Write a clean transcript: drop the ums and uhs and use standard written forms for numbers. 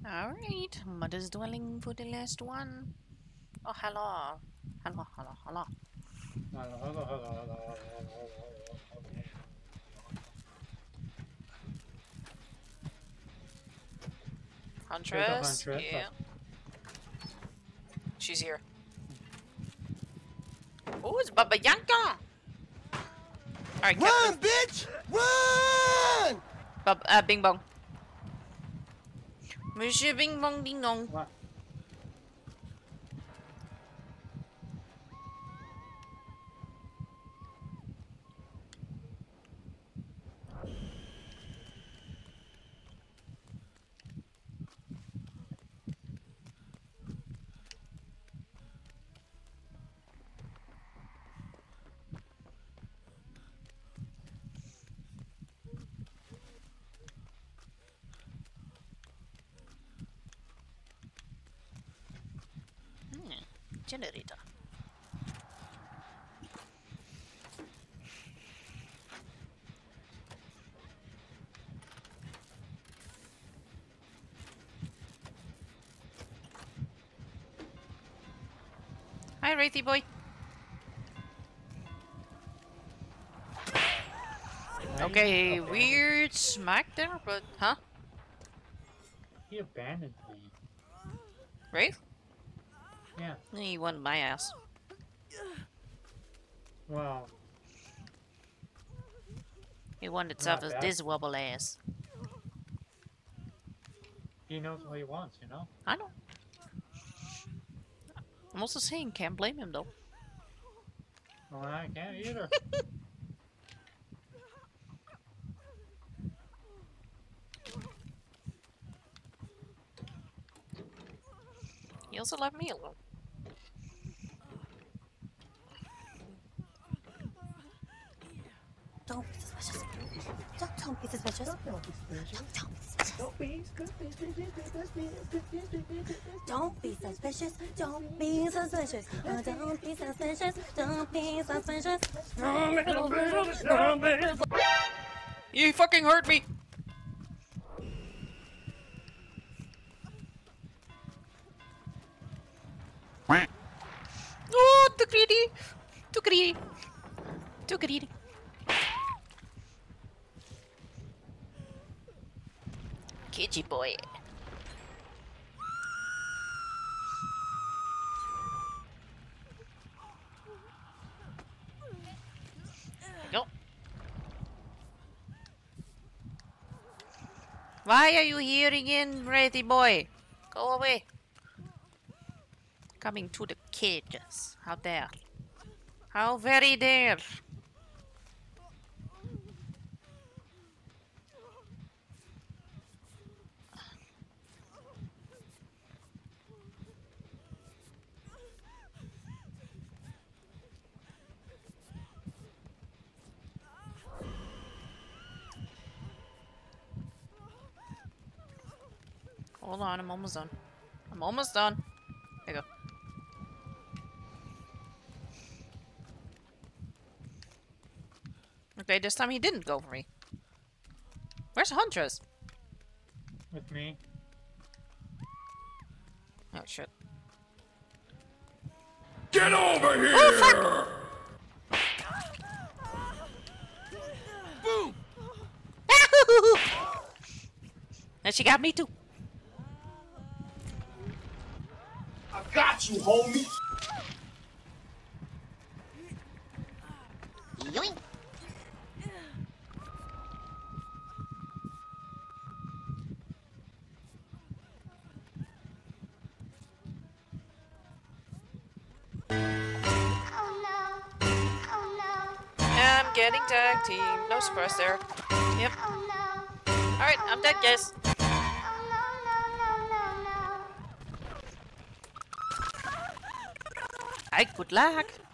Alright, Mother's dwelling for the last one. Oh, hello. Hello, hello, hello. Huntress? Yeah. She's here. Oh, it's Baba Yaga! Alright, run, bitch! Run! Bing Bong. Monsieur Bing Bong Ding Dong. What? Generator. Hi, Wraithy boy. Okay, weird smack there, but huh? He abandoned me. Wraith? Yeah. He won my ass. Well. He won itself Not as bad. this wobble ass. He knows what he wants, you know? I know. I'm also saying can't blame him though. Well, I can't either. He also left me alone. Don't be suspicious. Don't be suspicious. Don't be suspicious. Don't be suspicious. Don't be suspicious. Don't be suspicious. Don't be suspicious. Don't be suspicious. You fucking hurt me! Oh, too greedy! Too greedy! Too greedy! Kitty boy. Go. Why are you here again, Wraithy boy? Go away. Coming to the cages. How dare. How very dare. Hold on, I'm almost done. I'm almost done. There you go. Okay, this time he didn't go for me. Where's Huntress? With me. Oh shit. Get over here! Oh fuck! Boom! And she got me too. I got you, homie! Yoink. I'm getting tag team. No surprise there. Yep. Alright, I'm dead, guys. Hi, good luck.